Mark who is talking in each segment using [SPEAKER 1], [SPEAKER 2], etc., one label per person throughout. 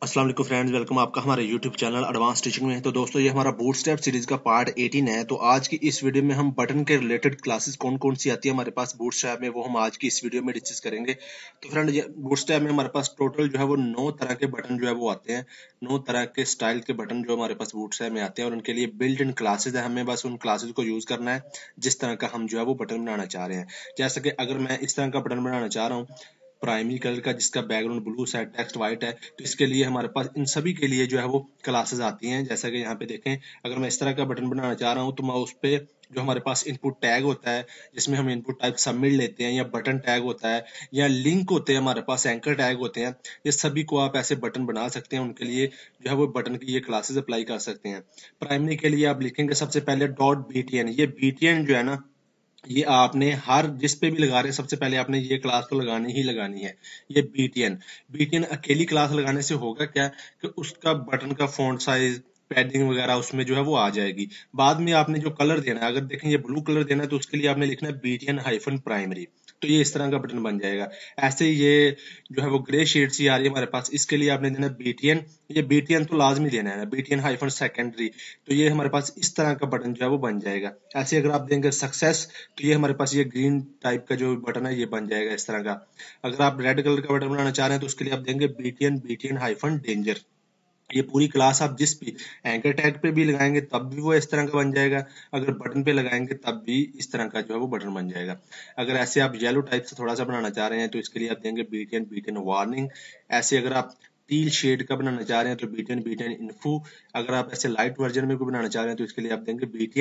[SPEAKER 1] अस्सलाम वालेकुम friends, welcome आपका हमारे यूट्यूब चैनल एडवांस टीचिंग में। तो दोस्तों, ये हमारा बूटस्ट्रैप सीरीज का पार्ट 18 है। तो आज की इस वीडियो में हम बटन के रिलेटेड क्लासेस कौन कौन सी आती है हमारे पास बूटस्ट्रैप में, वो हम आज की इस वीडियो में डिस्कस करेंगे। तो फ्रेंड, ये बूटस्ट्रैप में हमारे पास टोटल जो है वो 9 तरह के बटन जो है वो आते हैं। 9 तरह के स्टाइल के बटन जो हमारे पास बूटस्ट्रैप में आते हैं, और उनके लिए बिल्ट इन क्लासेस है। हमें बस उन क्लासेस को यूज करना है जिस तरह का हम जो है वो बटन बनाना चाह रहे हैं। जैसे कि अगर मैं इस तरह का बटन बनाना चाह रहा हूँ प्राइमरी कलर का, जिसका बैकग्राउंड ब्लू है, टेक्स्ट व्हाइट है, तो इसके लिए हमारे पास इन सभी के लिए जो है वो क्लासेस आती हैं। जैसा कि यहाँ पे देखें, अगर मैं इस तरह का बटन बनाना चाह रहा हूँ तो मैं उस पे जो हमारे पास इनपुट टैग होता है, जिसमें हम इनपुट टाइप सबमिट लेते हैं, या बटन टैग होता है, या लिंक होते हैं, हमारे पास एंकर टैग होते हैं, ये सभी को आप ऐसे बटन बना सकते हैं। उनके लिए जो है वो बटन की ये क्लासेस अप्लाई कर सकते हैं। प्राइमरी के लिए आप लिखेंगे सबसे पहले .btn। ये btn जो है ना, ये आपने हर जिस पे भी लगा रहे हैं, सबसे पहले आपने ये क्लास तो लगानी ही लगानी है। ये बीटीएन अकेली क्लास लगाने से होगा क्या कि उसका बटन का फॉन्ट साइज, पैडिंग वगैरह उसमें जो है वो आ जाएगी। बाद में आपने जो कलर देना है, अगर देखें ये ब्लू कलर देना है, तो उसके लिए आपने लिखना है BTN-प्राइमरी। तो ये इस तरह का बटन बन जाएगा। ऐसे ही ये जो है वो ग्रे शेड सी आ रही है हमारे पास, इसके लिए आपने देना बीटीएन। ये बीटीएन तो लाजमी देना है, BTN-सेकेंडरी। तो ये हमारे पास इस तरह का बटन जो है वो बन जाएगा। ऐसे अगर आप देंगे सक्सेस, तो ये हमारे पास ये ग्रीन टाइप का जो बटन है ये बन जाएगा इस तरह का। अगर आप रेड कलर का बटन बनाना चाह रहे हैं तो उसके लिए आप देंगे BTN-डेंजर। ये पूरी क्लास आप जिस भी एंकर टैग पे भी लगाएंगे तब भी वो इस तरह का बन जाएगा। अगर बटन पे लगाएंगे तब भी इस तरह का जो है वो बटन बन जाएगा। अगर ऐसे आप येलो टाइप से थोड़ा सा बनाना चाह रहे हैं तो इसके लिए आप देंगे बीटीएन वार्निंग। ऐसे अगर आप टील शेड का बनाना चाह रहे हैं तो बीटीएन इन्फो। अगर आप ऐसे लाइट वर्जन में कोई बनाना चाह रहे हैं तो इसके लिए आप देंगे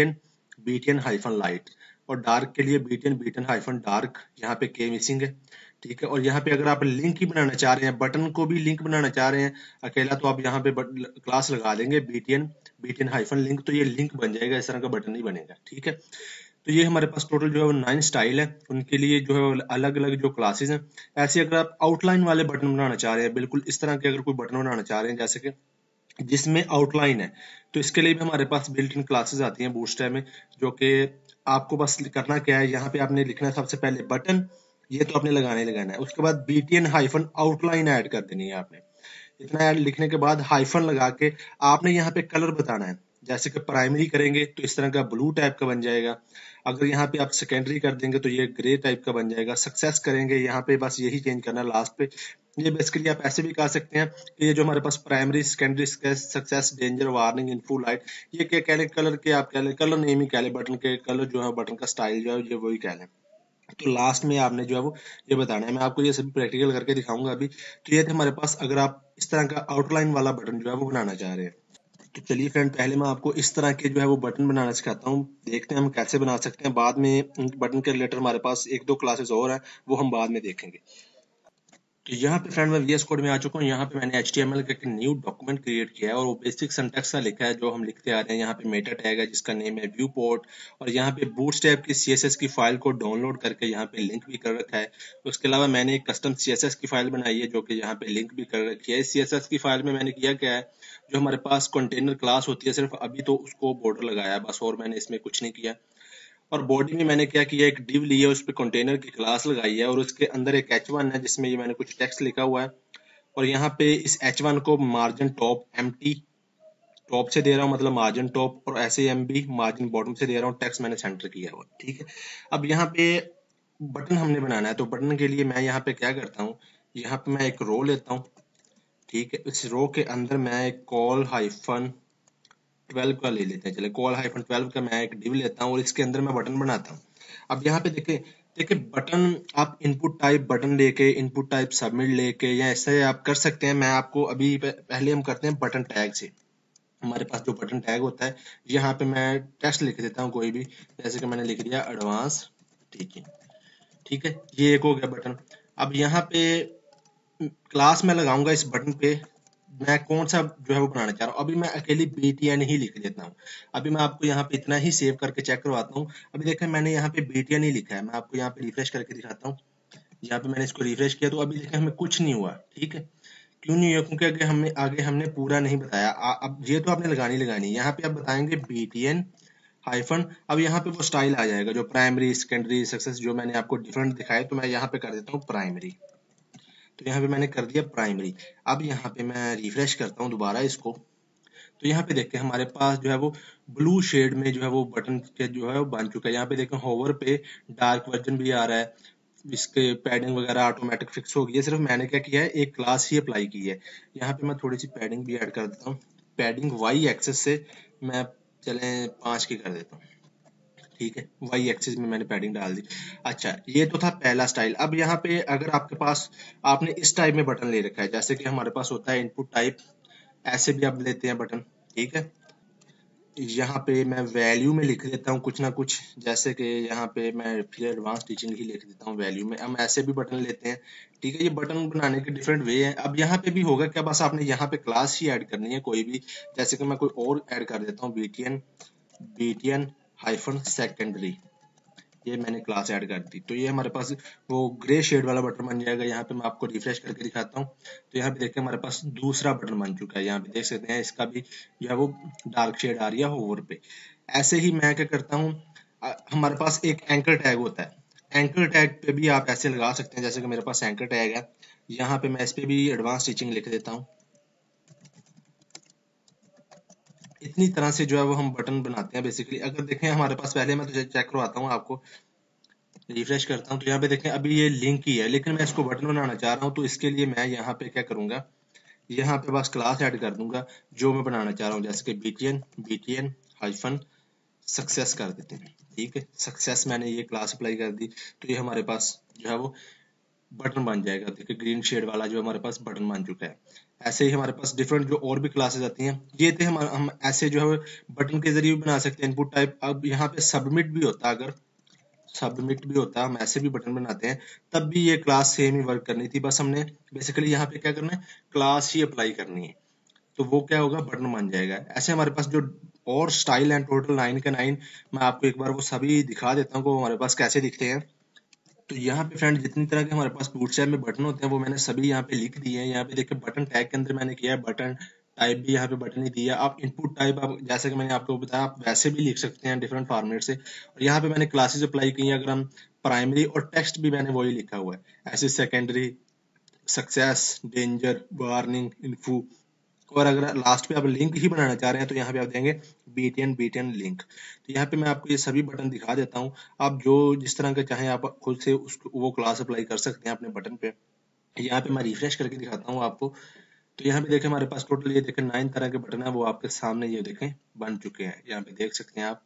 [SPEAKER 1] बीटीएन-लाइट। और डार्क के लिए बीटीएन-डार्क। यहाँ पे के मिसिंग है, ठीक है। और यहाँ पे अगर आप लिंक ही बनाना चाह रहे हैं, बटन को भी लिंक बनाना चाह रहे हैं अकेला, तो आप यहाँ पे क्लास लगा देंगे बीटीएन-लिंक। तो ये लिंक बन जाएगा, इस तरह का बटन नहीं बनेगा, ठीक है। तो ये हमारे पास टोटल जो है वो 9 स्टाइल है। उनके लिए जो है अलग अलग जो क्लासेस हैं। ऐसे अगर आप आउटलाइन वाले बटन बनाना चाह रहे हैं, बिल्कुल इस तरह के अगर कोई बटन बनाना चाह रहे हैं जैसे कि जिसमें आउटलाइन है, तो इसके लिए भी हमारे पास बिल्ट इन क्लासेस आती हैं बूटस्ट्रैप में। जो कि आपको बस करना क्या है, यहाँ पे आपने लिखना है सबसे पहले बटन। ये तो आपने लगाना ही लगाना है। उसके बाद BTN-आउटलाइन ऐड कर देनी है आपने। इतना ऐड लिखने के बाद हाइफन लगा के आपने यहाँ पे कलर बताना है। जैसे कि प्राइमरी करेंगे तो इस तरह का ब्लू टाइप का बन जाएगा। अगर यहाँ पे आप सेकेंडरी कर देंगे तो ये ग्रे टाइप का बन जाएगा। सक्सेस करेंगे यहाँ पे बस यही चेंज करना है लास्ट पे। ये बेसिकली आप ऐसे भी कह सकते हैं कि ये जो हमारे पास primary, secondary, success, danger, warning, info, light, ये क्या कह लें, कलर के आप कह लें, कलर नेम ही कह लें, बटन के कलर जो है, बटन का स्टाइल जो है ये वही कह लें। तो लास्ट में आपने जो है वो ये बताना है। मैं आपको ये सभी प्रैक्टिकल करके दिखाऊंगा अभी। तो ये थे हमारे पास, अगर आप इस तरह का आउटलाइन वाला बटन जो है वो बनाना चाह रहे हैं। तो चलिए फ्रेंड, पहले मैं आपको इस तरह के जो है वो बटन बनाना सिखाता हूँ। देखते हैं हम कैसे बना सकते हैं। बाद में बटन के रिलेटेड हमारे पास 1-2 क्लासेस और हैं, वो हम बाद में देखेंगे। तो यहाँ पे फ्रेंड मैं VS कोड में आ चुका हूँ। यहाँ पे मैंने HTML का एक न्यू डॉक्यूमेंट क्रिएट किया है, और वो बेसिक सिंटैक्स का लिखा है जो हम लिखते आ रहे हैं। यहाँ पे मेटा टैग है जिसका नेम है व्यू पोर्ट, और यहाँ पे बूटस्ट्रैप की CSS की फाइल को डाउनलोड करके यहाँ पे लिंक भी कर रखा है। उसके अलावा मैंने एक कस्टम CSS की फाइल बनाई है जो कि यहाँ पे लिंक भी कर रखी है। इस CSS की फाइल में मैंने किया क्या है, जो हमारे पास कंटेनर क्लास होती है सिर्फ अभी तो उसको बॉर्डर लगाया है बस, और मैंने इसमें कुछ नहीं किया। और बॉडी में मैंने क्या किया, एक डिव लिया, उस पर कंटेनर की क्लास लगाई है, और उसके अंदर एक H1 है जिसमें ये मैंने कुछ टेक्स्ट लिखा हुआ है। और यहाँ पे इस H1 को मार्जिन टॉप एम्प्टी टॉप से दे रहा हूँ, मतलब मार्जिन टॉप, और ऐसे MB मार्जिन बॉटम से दे रहा हूँ। टेक्स्ट मैंने सेंटर किया हुआ, ठीक है। अब यहाँ पे बटन हमने बनाना है, तो बटन के लिए मैं यहाँ पे क्या करता हूँ, यहाँ पे मैं एक रो लेता हूँ, ठीक है। इस रो के अंदर मैं एक col-12 का ले लेते हैं। चले, col-12 का मैं एक डिव लेता हूँ, और इसके अंदर मैं बटन बनाता हूँ। अब यहाँ पे देखें, देखिए बटन आप इनपुट टाइप बटन लेके, इनपुट टाइप सबमिट लेके, या ऐसे आप कर सकते हैं। मैं आपको अभी पहले हम करते हैं बटन टैग से। हमारे पास जो बटन टैग होता है, यहाँ पे मैं टेक्स्ट लिख देता हूँ कोई भी, जैसे कि मैंने लिख दिया एडवांस, ठीक है, ठीक है। ये एक हो गया बटन। अब यहाँ पे क्लास में लगाऊंगा इस बटन पे, मैं कौन सा जो है वो बनाना चाह रहा हूँ। अभी मैं अकेली BTN ही लिख देता हूँ। अभी मैं आपको यहाँ पे इतना ही सेव करके चेक करवाता हूँ। अभी देखें, मैंने यहाँ पे BTN ही लिखा है। मैं आपको यहाँ पे रिफ्रेश करके दिखाता हूँ। यहाँ पे मैंने इसको रिफ्रेश किया तो अभी देखें हमें कुछ नहीं हुआ, ठीक है। क्यों नहीं हुआ? क्योंकि आगे हमने पूरा नहीं बताया। अब ये तो आपने लगानी लगानी, यहाँ पे आप बताएंगे BTN हाइफन। अब यहाँ पे वो स्टाइल आ जाएगा जो प्राइमरी, सेकेंडरी, सक्सेस, जो मैंने आपको डिफरेंट दिखाया। तो मैं यहाँ पे कर देता हूँ प्राइमरी, तो यहाँ पे मैंने कर दिया प्राइमरी। अब यहाँ पे मैं रिफ्रेश करता हूँ दोबारा इसको, तो यहाँ पे देखते हैं हमारे पास जो है वो ब्लू शेड में जो है वो बटन के जो है वो बन चुका है। यहाँ पे देखें होवर पे डार्क वर्जन भी आ रहा है, इसके पैडिंग वगैरह ऑटोमेटिक फिक्स हो गई है। सिर्फ मैंने क्या किया है, एक क्लास ही अप्लाई की है। यहाँ पे मैं थोड़ी सी पैडिंग भी ऐड कर देता हूँ। पैडिंग वाई एक्सेस से मैं चले 5 की कर देता हूँ, ठीक है। वाई एक्सिस में मैंने पैडिंग डाल दी। अच्छा, ये तो था पहला स्टाइल। अब यहाँ पे अगर आपके पास आपने इस टाइप में बटन ले रखा है, जैसे कि हमारे पास होता है इनपुट टाइप, ऐसे भी आप लेते हैं बटन, ठीक है। यहाँ पे मैं वैल्यू में लिख देता हूँ कुछ ना कुछ, जैसे कि यहाँ पे मैं फिर एडवांस टीचिंग ही लिख देता हूँ वैल्यू में। हम ऐसे भी बटन लेते हैं, ठीक है। ये बटन बनाने के डिफरेंट वे हैं। अब यहाँ पे भी होगा क्या, बस आपने यहाँ पे क्लास ही ऐड करनी है कोई भी, जैसे कि मैं कोई और ऐड कर देता हूँ, बीटीएन हाइफन सेकेंडरी, ये मैंने क्लास ऐड कर दी। तो ये हमारे पास वो ग्रे शेड वाला बटन बन जाएगा। यहाँ पे मैं आपको रिफ्रेश करके दिखाता हूँ, तो यहाँ पे देखिए हमारे पास दूसरा बटन बन चुका है। यहाँ पे देख सकते हैं इसका भी जो है वो डार्क शेड आ रही है होवर पे। ऐसे ही मैं क्या करता हूँ, हमारे पास एक एंकर टैग होता है, एंकर टैग पे भी आप ऐसे लगा सकते हैं, जैसे कि मेरे पास एंकर टैग है। यहाँ पे मैं इस पे भी एडवांस टीचिंग लिख देता हूँ। इतनी तरह से जो है वो हम बटन बनाते हैं बेसिकली। अगर देखें हमारे पास, पहले मैं तो चेक करवाता हूँ आपको, रिफ्रेश करता हूँ, तो यहाँ पे देखें अभी ये लिंक ही है, लेकिन मैं इसको बटन बनाना चाह रहा हूँ। तो इसके लिए मैं यहाँ पे क्या करूंगा, यहाँ पे बस क्लास ऐड कर दूंगा जो मैं बनाना चाह रहा हूँ, जैसे कि बीटीएन हाइफन सक्सेस कर देते हैं, ठीक है। सक्सेस मैंने ये क्लास अप्लाई कर दी, तो ये हमारे पास जो है वो बटन बन जाएगा। देखिए ग्रीन शेड वाला जो हमारे पास बटन बन चुका है। ऐसे ही हमारे पास डिफरेंट जो और भी क्लासेस आती हैं, ये थे हम ऐसे जो है बटन के जरिए भी बना सकते हैं इनपुट टाइप। अब यहाँ पे सबमिट भी होता है, अगर सबमिट भी होता है, हम ऐसे भी बटन बनाते हैं, तब भी ये क्लास सेम ही वर्क करनी थी। बस हमने बेसिकली यहाँ पे क्या करना है, क्लास ही अप्लाई करनी है, तो वो क्या होगा, बटन बन जाएगा। ऐसे हमारे पास जो और स्टाइल एंड टोटल 9 के 9, मैं आपको एक बार वो सभी दिखा देता हूँ कि वो हमारे पास कैसे दिखते हैं। तो यहाँ पे फ्रेंड जितनी तरह के हमारे पास बूटस्ट्रैप में बटन होते हैं वो मैंने सभी यहाँ पे लिख दिए हैं। यहाँ पे देखिए बटन टैग के अंदर मैंने किया है, बटन टाइप भी यहाँ पे बटन ही दिया। आप इनपुट टाइप, आप जैसे कि मैंने आपको बताया, आप वैसे भी लिख सकते हैं डिफरेंट फॉर्मेट से। और यहाँ पे मैंने क्लासेस अप्लाई की हैं। अगर हम प्राइमरी और टेक्स्ट भी मैंने वही लिखा हुआ है, ऐसे secondary, success, danger, warning, info. और अगर लास्ट पे आप लिंक ही बनाना चाह रहे हैं तो यहाँ पे आप देंगे बीटीएन लिंक। तो यहाँ पे मैं आपको ये सभी बटन दिखा देता हूँ। आप जो जिस तरह के चाहें आप खुद से उसको वो क्लास अप्लाई कर सकते हैं अपने बटन पे। यहाँ पे मैं रिफ्रेश करके दिखाता हूँ आपको। तो यहाँ पे देखें हमारे पास टोटल ये देखें 9 तरह के बटन है, वो आपके सामने ये देखें बन चुके हैं, यहाँ पे देख सकते हैं आप,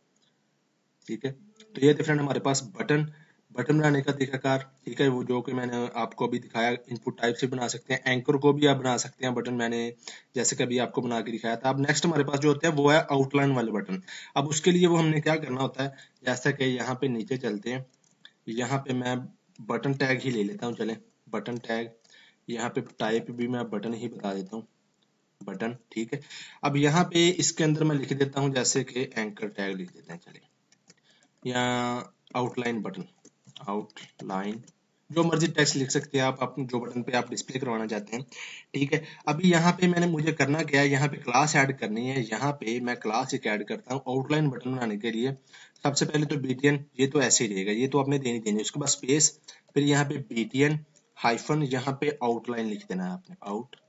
[SPEAKER 1] ठीक है। तो ये डिफरेंट हमारे पास बटन बनाने का तरीकाकार, ठीक है। वो जो कि मैंने आपको अभी दिखाया, इनपुट टाइप से बना सकते हैं, एंकर को भी आप बना सकते हैं बटन, मैंने जैसे कि अभी आपको बना के दिखाया था। अब नेक्स्ट हमारे पास जो होता है वो है आउटलाइन वाले बटन। अब उसके लिए वो हमने क्या करना होता है, जैसा कि यहाँ पे नीचे चलते हैं, यहाँ पे मैं बटन टैग ही ले लेता हूँ, चले बटन टैग। यहाँ पे टाइप भी मैं बटन ही बता देता हूँ, बटन, ठीक है। अब यहाँ पे इसके अंदर मैं लिख देता हूँ, जैसे कि एंकर टैग लिख देते हैं, चलिए, या आउटलाइन बटन, आउटलाइन, जो मर्जी टेक्स्ट लिख सकते हैं आप जो बटन पे आप डिस्प्ले करवाना चाहते हैं, ठीक है। अभी यहाँ पे मुझे करना क्या है, यहाँ पे क्लास ऐड करनी है। यहाँ पे मैं क्लास एक ऐड करता हूँ आउटलाइन बटन बनाने के लिए। सबसे पहले तो बीटीएन, ये तो ऐसे ही रहेगा, ये तो आपने देनी देनी, उसके बाद स्पेस, फिर यहाँ पे बीटीएन हाइफन, यहाँ पे आउटलाइन लिख देना है आपने,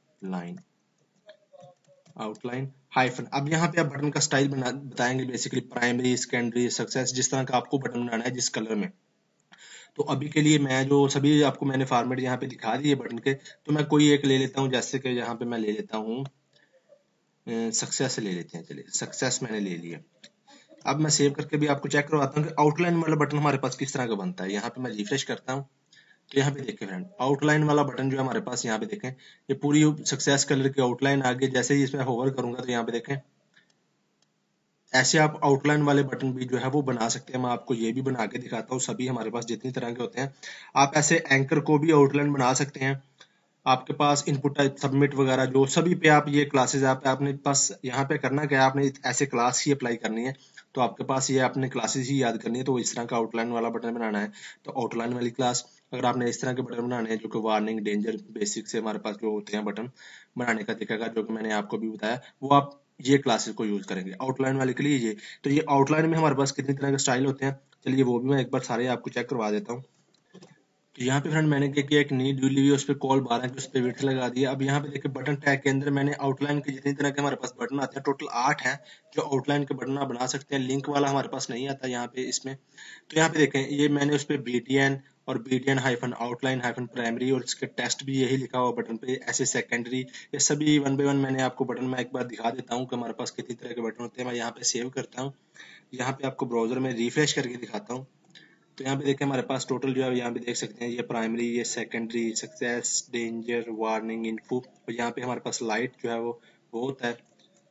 [SPEAKER 1] आउटलाइन हाइफन। अब यहाँ पे आप बटन का स्टाइल बताएंगे, बेसिकली प्राइमरी, सेकेंडरी, सक्सेस, जिस तरह का आपको बटन बनाना है, जिस कलर में। तो अभी के लिए मैं जो सभी आपको मैंने फॉर्मेट यहाँ पे दिखा दिए बटन के, तो मैं कोई एक ले लेता हूँ, जैसे कि यहाँ पे मैं ले लेता हूँ सक्सेस ले लेते हैं, चलिए सक्सेस मैंने ले लिया। अब मैं सेव करके भी आपको चेक करवाता हूँ कि आउटलाइन वाला बटन हमारे पास किस तरह का बनता है। यहाँ पे मैं रिफ्रेश करता हूँ, तो यहाँ पे देखें फ्रेंड, आउटलाइन वाला बटन जो है हमारे पास, यहाँ पे देखें ये पूरी सक्सेस कलर की आउटलाइन आ गई। जैसे ही इसमें होवर करूंगा तो यहाँ पे देखें, ऐसे आप आउटलाइन वाले बटन भी जो है वो बना सकते हैं। मैं आपको ये भी बना के दिखाता हूँ, सभी हमारे पास जितनी तरह के होते हैं। आप ऐसे एंकर को भी आउटलाइन बना सकते हैं। आपके पास इनपुट टाइप, सबमिट वगैरह, जो सभी पे आप ये क्लासेस आपने पास यहाँ पे करना क्या है, आपने ऐसे क्लास ही अप्लाई करनी है। तो आपके पास ये आपने क्लासेस ही याद करनी है, तो इस तरह का आउटलाइन वाला बटन बनाना है, तो आउटलाइन वाली क्लास। अगर आपने इस तरह के बटन बनाने हैं जो कि वार्निंग, डेंजर, बेसिक से हमारे पास जो होते हैं बटन बनाने का तरीका, जो कि मैंने आपको भी बताया, वो आप ये क्लासेस को यूज करेंगे आउटलाइन वाले के लिए। ये तो ये आउटलाइन में हमारे पास कितनी तरह के स्टाइल होते हैं, चलिए वो भी मैं एक बार सारे आपको चेक करवा देता हूँ। तो यहाँ पे फ्रेंड मैंने क्या किया, एक नई ली हुई है, उस पर कॉल 12 की उस पर विड्थ लगा दिया। अब यहाँ पे देखिए बटन टैग के अंदर मैंने आउटलाइन के जितनी तरह के हमारे पास बटन आते हैं, टोटल 8 हैं जो आउटलाइन के बटन आप बना सकते हैं। लिंक वाला हमारे पास नहीं आता यहाँ पे इसमें। तो यहाँ पे देखें, ये मैंने उस पर BTN और BTN hyphen outline hyphen primary और इसके टेस्ट भी यही लिखा हुआ बटन पे, ऐसे सेकेंडरी, ये सभी 1 बाय 1 मैंने आपको बटन में एक बार दिखा देता हूँ कि हमारे पास कितनी तरह के बटन होते हैं। मैं यहाँ पे सेव करता हूँ, यहाँ पे आपको ब्राउजर में रिफ्रेश करके दिखाता हूँ। तो यहाँ पे देखें हमारे पास टोटल जो है, यहाँ पे देख सकते हैं, ये प्राइमरी, ये secondary, success, danger, warning, info, और यहाँ पे हमारे पास लाइट जो है वो होता है,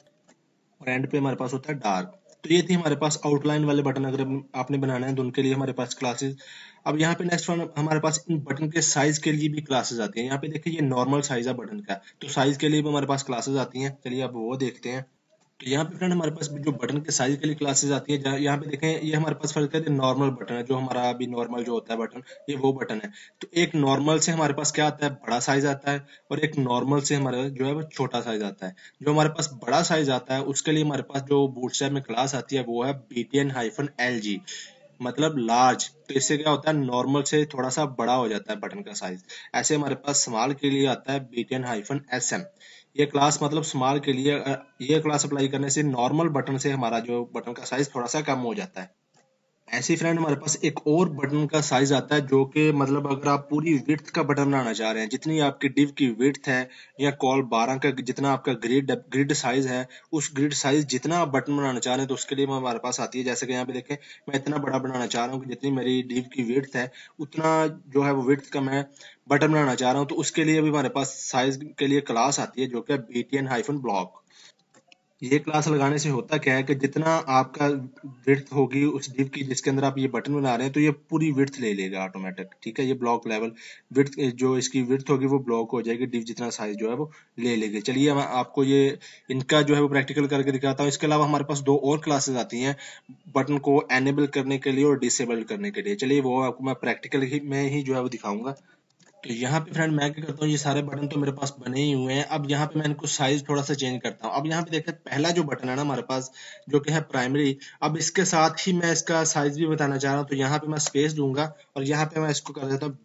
[SPEAKER 1] और एंड पे हमारे पास होता है डार्क। तो ये थी हमारे पास आउटलाइन वाले बटन। अगर आपने बनाना है तो उनके लिए हमारे पास क्लासेस। अब यहाँ पे नेक्स्ट वन हमारे पास इन बटन के साइज के लिए भी क्लासेस आती हैं। यहाँ पे देखिए ये नॉर्मल साइज है बटन का, तो साइज के लिए भी हमारे पास क्लासेस आती हैं। चलिए अब वो देखते हैं। तो यहाँ पे फ्रेंड हमारे पास जो बटन के साइज के लिए क्लासेस आती है, यहाँ पे देखें, ये हमारे पास फर्क है, नॉर्मल बटन है जो हमारा अभी नॉर्मल जो होता है बटन, ये वो बटन है। तो एक नॉर्मल से हमारे पास क्या आता है, बड़ा साइज आता है, और एक नॉर्मल से हमारा जो है वो छोटा साइज आता है। जो हमारे पास बड़ा साइज आता है उसके लिए हमारे पास जो बूटस्ट्रैप में क्लास आती है वो है BTN-LG, मतलब लार्ज। तो इससे क्या होता है, नॉर्मल से थोड़ा सा बड़ा हो जाता है बटन का साइज। ऐसे हमारे पास स्मॉल के लिए आता है BTN-SM, ये क्लास मतलब स्मॉल के लिए। ये क्लास अप्लाई करने से नॉर्मल बटन से हमारा जो बटन का साइज थोड़ा सा कम हो जाता है। ऐसे ही फ्रेंड हमारे पास एक और बटन का साइज आता है, जो कि मतलब अगर आप पूरी विड्थ का बटन बनाना चाह रहे हैं, जितनी आपकी डिव की विड्थ है, या कॉल 12 का जितना आपका ग्रिड साइज है, उस ग्रिड साइज जितना आप बटन बनाना चाह रहे हैं, तो उसके लिए हमारे पास आती है। जैसे कि यहाँ पे देखें, मैं इतना बड़ा बनाना चाह रहा हूँ कि जितनी मेरी डिव की विड्थ है उतना जो है वो विड्थ का मैं बटन बनाना चाह रहा हूँ। तो उसके लिए भी हमारे पास साइज के लिए क्लास आती है जो कि BTN-ब्लॉक। ये क्लास लगाने से होता क्या है कि जितना आपका विड्थ होगी उस डिव की जिसके अंदर आप ये बटन बना रहे हैं, तो ये पूरी विड्थ ले लेगा ऑटोमेटिक। ठीक है, ये ब्लॉक लेवल विड्थ, जो इसकी विड्थ होगी वो ब्लॉक हो जाएगी, डिव जितना साइज जो है वो ले लेगी। चलिए मैं आपको ये इनका जो है वो प्रैक्टिकल करके दिखाता हूँ। इसके अलावा हमारे पास 2 और क्लासेस आती हैं बटन को एनेबल करने के लिए और डिसेबल करने के लिए। चलिए वो आपको मैं प्रैक्टिकल ही में ही जो है वो दिखाऊंगा। तो यहाँ पे फ्रेंड मैं क्या करता हूँ, ये सारे बटन तो मेरे पास बने ही हुए हैं। अब यहाँ पे मैं इनको साइज थोड़ा सा चेंज करता हूँ। अब यहाँ पे देखिए पहला जो बटन है ना हमारे पास, जो कि है प्राइमरी, अब इसके साथ ही मैं इसका साइज भी बताना चाह रहा हूँ। तो यहाँ पे मैं स्पेस दूंगा और यहाँ पे मैं इसको कर देता हूँ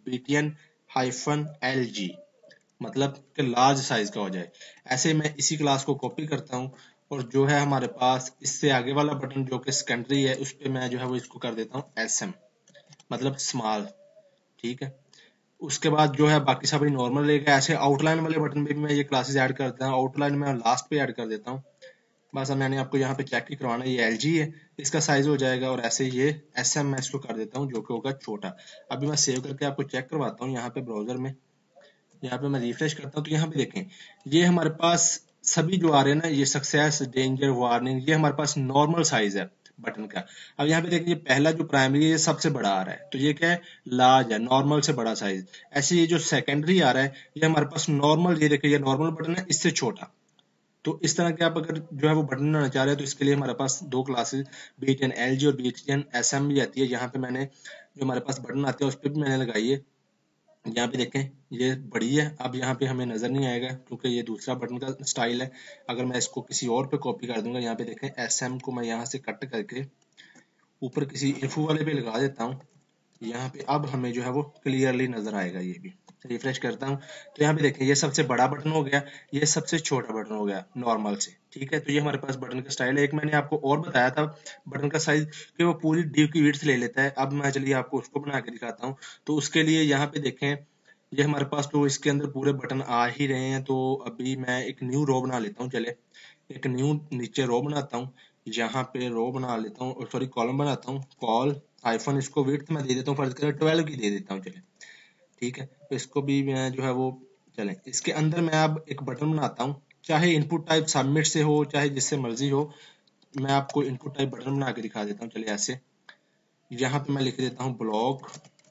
[SPEAKER 1] BTN-LG, मतलब कि लार्ज साइज का हो जाए। ऐसे मैं इसी क्लास को कॉपी करता हूँ, और जो है हमारे पास इससे आगे वाला बटन जो कि सेकेंडरी है, उस पर मैं जो है वो इसको कर देता हूँ SM, मतलब स्मॉल। ठीक है, उसके बाद जो है बाकी सभी नॉर्मल रहेगा। ऐसे आउटलाइन वाले बटन पे भी मैं ये क्लासेस ऐड करता हूँ, आउटलाइन में लास्ट पे ऐड कर देता हूँ। बस अब मैंने आपको यहाँ पे चेक ही करवाना है, ये LG है, इसका साइज हो जाएगा, और ऐसे ये SM मैं इसको कर देता हूँ जो कि होगा छोटा। अभी मैं सेव करके आपको चेक करवाता हूँ यहाँ पे ब्राउजर में। यहाँ पे मैं रिफ्रेश करता हूँ तो यहाँ पे देखें, ये हमारे पास सभी जो आ रहे हैं ना, ये सक्सेस, डेंजर, वार्निंग, ये हमारे पास नॉर्मल साइज है बटन का। अब यहाँ पे देखिए, ये पहला जो प्राइमरी है ये सबसे बड़ा आ रहा है, तो ये क्या है, लार्ज है, नॉर्मल से बड़ा साइज। ऐसे ये जो सेकेंडरी आ रहा है ये हमारे पास नॉर्मल, ये देखिए ये नॉर्मल बटन है, इससे छोटा। तो इस तरह के आप अगर जो है वो बटन बनाना चाह रहे हैं तो इसके लिए हमारे पास 2 क्लासेस BTN-LG और BTN-SM भी आती है। यहाँ पे मैंने जो हमारे पास बटन आते हैं उस पर भी मैंने लगाई है। यहाँ पे देखें ये बड़ी है। अब यहाँ पे हमें नजर नहीं आएगा क्योंकि ये दूसरा बटन का स्टाइल है। अगर मैं इसको किसी और पे कॉपी कर दूंगा, यहाँ पे देखें SM को मैं यहाँ से कट करके ऊपर किसी इन्फो वाले पे लगा देता हूँ, यहाँ पे अब हमें जो है वो क्लियरली नजर आएगा। ये भी रिफ्रेश करता हूँ तो यहाँ पे देखें ये सबसे बड़ा बटन हो गया, ये सबसे छोटा बटन हो गया नॉर्मल से। ठीक है, तो ये हमारे पास बटन का स्टाइल है। एक मैंने आपको और बताया था बटन का साइज कि वो पूरी डिव की विड्थ ले लेता है। अब मैं चलिए आपको उसको बना के दिखाता हूँ। तो उसके लिए यहाँ पे देखें, ये हमारे पास तो इसके अंदर पूरे बटन आ ही रहे हैं। तो अभी मैं एक न्यू रो बना लेता हूँ। चले एक न्यू नीचे रो बनाता हूँ, यहाँ पे रो बना लेता हूँ, सॉरी कॉलम बनाता हूँ। कॉल हाइफन, इसको विड्थ में दे देता हूँ, फर्ज करें 12 की दे देता हूँ। चले ठीक है, तो इसको भी मैं जो है वो, चले इसके अंदर मैं अब एक बटन बनाता हूँ, चाहे इनपुट टाइप सबमिट से हो चाहे जिससे मर्जी हो। मैं आपको इनपुट टाइप बटन बना के दिखा देता हूँ। चलिए ऐसे यहाँ पे मैं लिख देता हूँ ब्लॉक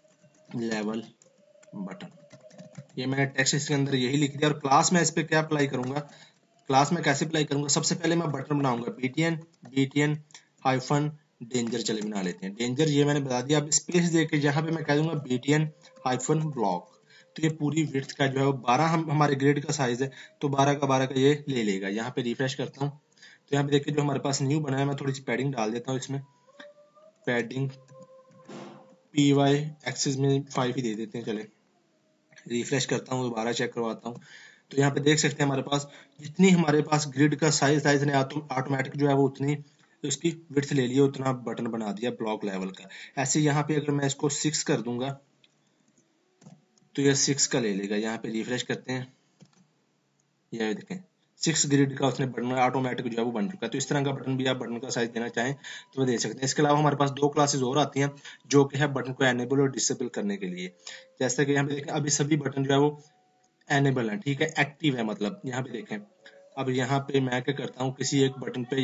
[SPEAKER 1] लेवल बटन। ये मैंने टेक्स्ट इसके अंदर यही लिख दिया। और क्लास में इस पे क्या अप्लाई करूंगा, क्लास में कैसे अप्लाई करूंगा, सबसे पहले मैं बटन बनाऊंगा BTN डेंजर। चले बना लेते हैं डेंजर, ये मैंने बता दिया। अब स्पेस दे के यहाँ पे मैं कह दूंगा BTN-ब्लॉक। तो ये पूरी विड्थ का जो है वो 12 हमारे ग्रेड का साइज है, तो 12 का 12 का ये ले लेगा। यहाँ पे रिफ्रेश करता हूँ तो यहाँ पे देखिए जो हमारे पास न्यू बना है, मैं थोड़ी सी पैडिंग डाल देता हूँ इसमें, पैडिंग PY एक्सिस में 5 ही दे देते हैं। चले रिफ्रेश करता हूँ, दोबारा चेक करवाता हूँ। तो यहाँ पे देख सकते हैं हमारे पास जितनी हमारे पास ग्रिड का साइज ने ऑटोमेटिक जो है वो उतनी उसकी विड्थ ले लिया, उतना बटन बना दिया ब्लॉक लेवल का। ऐसे यहाँ पे अगर मैं इसको 6 कर दूंगा तो ये 6 का ले लेगा। यहाँ पे रिफ्रेश करते हैं, ये देखें 6 ग्रिड का उसने बटन ऑटोमेटिक जो है वो बन चुका है। तो इस तरह का बटन भी आप बटन का साइज देना चाहें तो वो दे सकते हैं। इसके अलावा हमारे पास 2 क्लासेस और आती हैं जो कि है बटन को एनेबल और डिसेबल करने के लिए। जैसे कि यहाँ पे देखें अभी सभी बटन जो है वो एनेबल है, ठीक है, एक्टिव है, मतलब यहाँ पे देखें। अब यहाँ पे मैं क्या करता हूँ, किसी एक बटन पे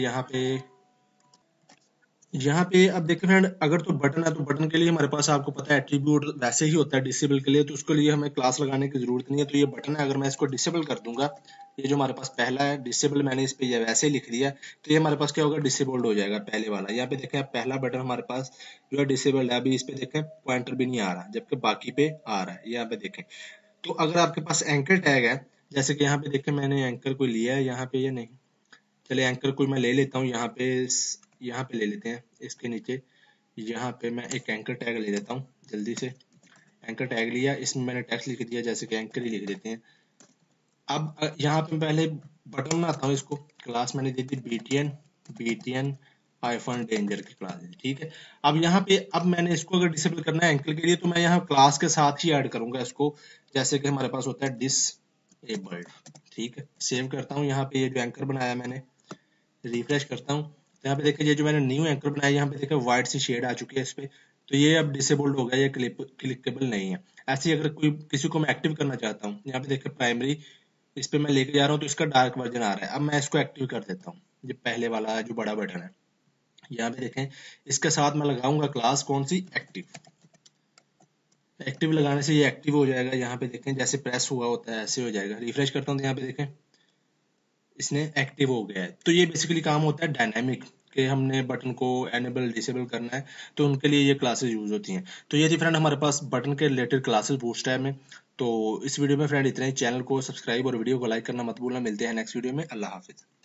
[SPEAKER 1] यहाँ पे अब देखिए फ्रेंड, अगर तो बटन है तो बटन के लिए हमारे पास आपको पता है एट्रीब्यूट वैसे ही होता है डिसेबल के लिए, तो उसके लिए हमें क्लास लगाने की जरूरत नहीं है। तो ये बटन है, अगर मैं इसको डिसेबल कर दूंगा, ये जो हमारे पास पहला है डिसेबल, मैंने इस पे ये वैसे ही लिख दिया, तो ये हमारे पास क्या होगा, डिसेबल्ड हो जाएगा पहले वाला। यहाँ पे देखें पहला बटन हमारे पास जो है डिसेबल्ड है, अभी इस पे देखें पॉइंटर भी नहीं आ रहा, जबकि बाकी पे आ रहा है। यहाँ पे देखें, तो अगर आपके पास एंकर टैग है, जैसे कि यहाँ पे देखें मैंने एंकर को लिया है, यहाँ पे ये नहीं, चले एंकर को मैं ले लेता हूँ, यहाँ पे ले लेते हैं इसके नीचे, यहाँ पे मैं एक एंकर टैग ले लेता हूँ जल्दी से। एंकर टैग लिया, इसमें मैंने टेक्स्ट लिख दिया, जैसे कि एंकर ही लिख देते हैं। अब यहाँ पे पहले बटन बनाता हूँ, इसको क्लास मैंने दे दी बीटीएन हाइफन डेंजर की क्लास, ठीक है। अब यहाँ पे अब मैंने इसको अगर डिसेबल करना है एंकर के लिए, तो मैं यहाँ क्लास के साथ ही ऐड करूंगा इसको, जैसे कि हमारे पास होता है डिसेबल्ड, ठीक है। सेव करता हूँ, यहाँ पे ये जो एंकर बनाया मैंने, रिफ्रेश करता हूँ, तो यहाँ पे देखिए ये जो मैंने न्यू एंकर बनाया, यहाँ पे देखिए व्हाइट सी शेड आ चुकी है इस पे, तो ये अब डिसेबल्ड हो गया, ये क्लिकेबल नहीं है। ऐसे ही अगर कोई किसी को मैं एक्टिव करना चाहता हूँ, यहाँ पे देखिए प्राइमरी, इस पे मैं लेके जा रहा हूँ तो इसका डार्क वर्जन आ रहा है। अब मैं इसको एक्टिव कर देता हूँ, ये पहले वाला जो बड़ा बटन है, यहाँ पे देखें इसके साथ मैं लगाऊंगा क्लास कौन सी, एक्टिव। एक्टिव लगाने से ये एक्टिव हो जाएगा, यहाँ पे देखें जैसे प्रेस हुआ होता है ऐसे हो जाएगा। रिफ्रेश करता हूँ तो यहाँ पे देखें इसने एक्टिव हो गया है। तो ये बेसिकली काम होता है डायनामिक, कि हमने बटन को एनेबल डिसेबल करना है तो उनके लिए ये क्लासेस यूज होती हैं। तो ये थी फ्रेंड हमारे पास बटन के रिलेटेड क्लासेस बूटस्ट्रैप में। तो इस वीडियो में फ्रेंड इतना ही। चैनल को सब्सक्राइब और वीडियो को लाइक करना मत भूलना। मिलते हैं नेक्स्ट वीडियो में। अल्लाह हाफिज।